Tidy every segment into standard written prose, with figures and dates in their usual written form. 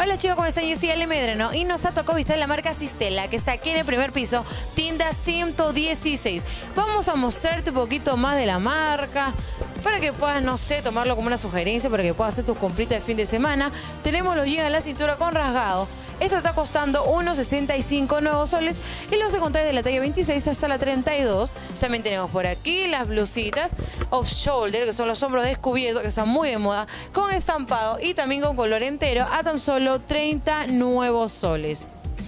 Hola chicos, ¿cómo están? Yo soy Ale Medrano y nos ha tocado visitar la marca Sistela, que está aquí en el primer piso, tienda 116. Vamos a mostrarte un poquito más de la marca, para que puedas, no sé, tomarlo como una sugerencia, para que puedas hacer tu comprita de fin de semana. Tenemos los jeans a la cintura con rasgado. Esto está costando unos 65 nuevos soles y los encontrás de la talla 26 hasta la 32. También tenemos por aquí las blusitas off shoulder, que son los hombros descubiertos, que están muy de moda, con estampado y también con color entero, a tan solo 30 nuevos soles.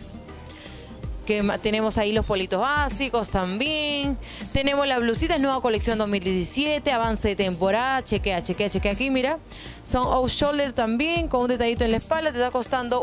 Tenemos ahí los politos básicos también. Tenemos las blusitas, nueva colección 2017, avance de temporada. Chequea aquí, mira. Son off shoulder también, con un detallito en la espalda. Te está costando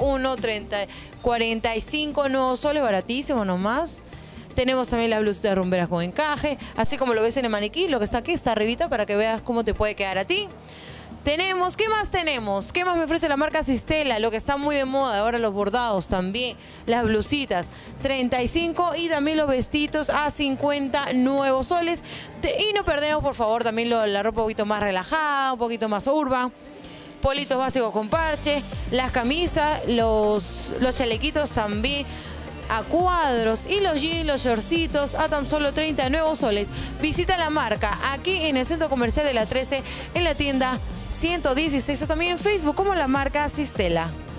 45 nuevos soles, baratísimo nomás. Tenemos también las blusitas rumberas con encaje, así como lo ves en el maniquí. Lo que está aquí está arribita para que veas cómo te puede quedar a ti. Tenemos, ¿qué más tenemos? ¿Qué más me ofrece la marca Sistela? Lo que está muy de moda ahora, los bordados también, las blusitas, 35 y también los vestidos a 50 nuevos soles. Y no perdemos, por favor, también la ropa un poquito más relajada, un poquito más urban. Politos básicos con parche, las camisas, los chalequitos también a cuadros y los jeans, los shortcitos a tan solo 30 nuevos soles. Visita la marca aquí en el Centro Comercial de la 13, en la tienda 116, o también en Facebook como la marca Sistela.